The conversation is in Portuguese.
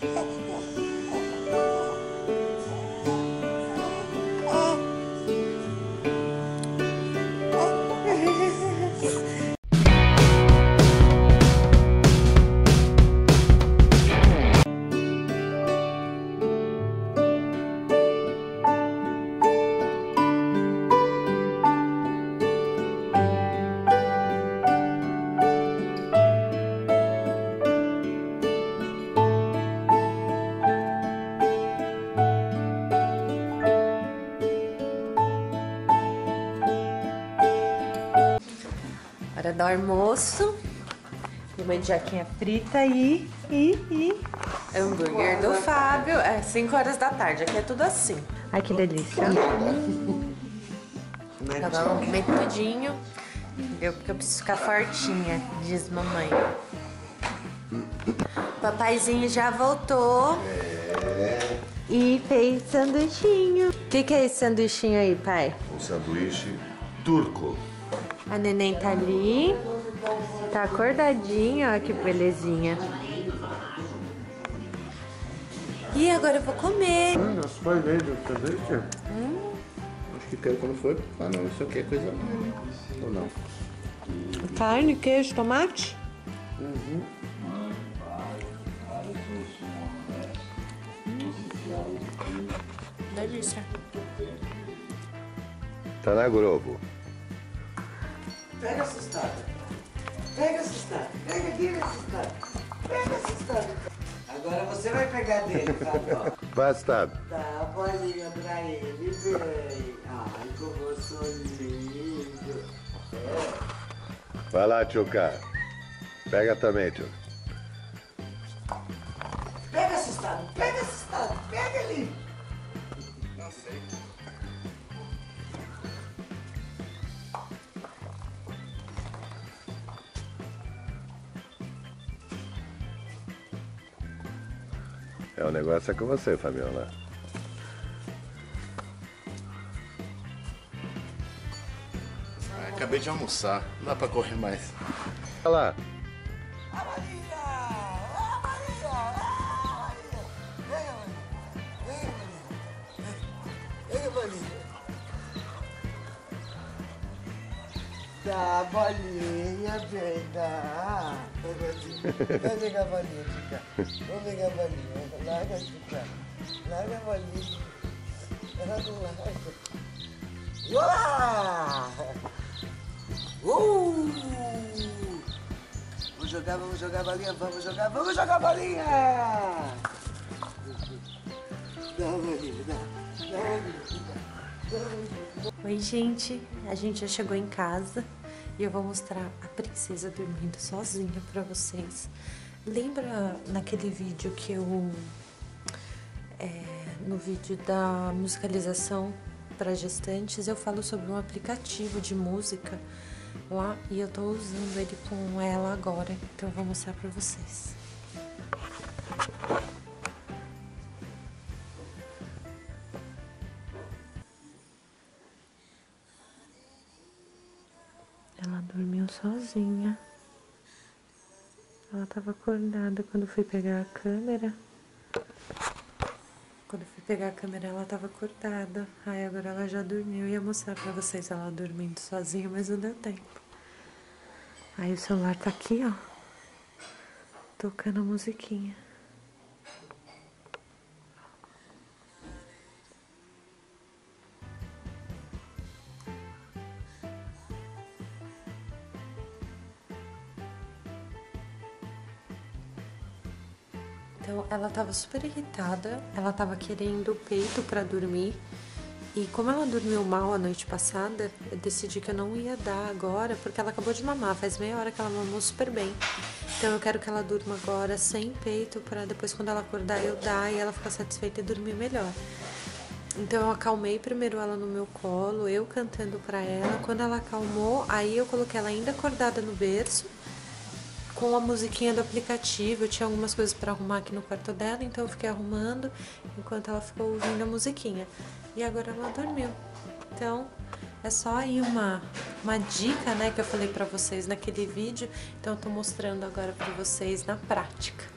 Hora do almoço, de mandioquinha frita e hambúrguer do Fábio. É 5 horas da tarde, aqui é tudo assim. Ai, que delícia. Agora vamos comer tudinho, porque eu preciso ficar fortinha, diz mamãe. Papaizinho já voltou e fez sanduichinho. O que é esse sanduichinho aí, pai? Um sanduíche turco. A neném tá ali, tá acordadinha, ó, que belezinha. E agora eu vou comer. Nossa, vai ver do sanduíche? Acho que quero quando for. Ah não, isso aqui é coisa boa. Ou não? Carne, queijo, tomate? Delícia. Tá na Globo. Pega assustado. Pega assustado. Pega aqui, assustado. Pega assustado. Agora você vai pegar dele, Fábio. Bastado. Dá a bolinha pra ele, bem. Ai, como eu sou lindo. Vai lá, Tchuca. Pega também, Tchuca. Pega assustado. Pega assustado. Pega ali. Não sei. É, o negócio é com você, Fabiola. Acabei de almoçar, não dá pra correr mais. Olha lá. A Maria! A Maria! A Maria! Venha, Maria! Venha, Maria! Venha, Maria! Dá a bolinha, bem, dá! Vai pegar a bolinha, Chica. Vamos pegar a bolinha. Larga, Chica. Larga a bolinha. Larga. Olá! Vamos jogar a bolinha, vamos jogar a bolinha! Dá a bolinha, dá a bolinha. Oi, gente. A gente já chegou em casa e eu vou mostrar a princesa dormindo sozinha pra vocês. Lembra naquele vídeo que eu... no vídeo da musicalização para gestantes, eu falo sobre um aplicativo de música lá e eu tô usando ele com ela agora, então eu vou mostrar pra vocês. Ela dormiu sozinha. Ela tava acordada quando fui pegar a câmera. Quando fui pegar a câmera, ela tava acordada. Aí agora ela já dormiu. Eu ia mostrar pra vocês ela dormindo sozinha, mas não deu tempo. Aí o celular tá aqui, ó. Tocando a musiquinha. Então, ela tava super irritada, ela tava querendo peito pra dormir. E como ela dormiu mal a noite passada, eu decidi que eu não ia dar agora, porque ela acabou de mamar, faz meia hora que ela mamou super bem. Então eu quero que ela durma agora sem peito, pra depois quando ela acordar eu dar e ela ficar satisfeita e dormir melhor. Então eu acalmei primeiro ela no meu colo, eu cantando pra ela. Quando ela acalmou, aí eu coloquei ela ainda acordada no berço, com a musiquinha do aplicativo. Eu tinha algumas coisas para arrumar aqui no quarto dela, então eu fiquei arrumando enquanto ela ficou ouvindo a musiquinha. E agora ela dormiu. Então, é só aí uma dica, né, que eu falei para vocês naquele vídeo. Então eu tô mostrando agora para vocês na prática.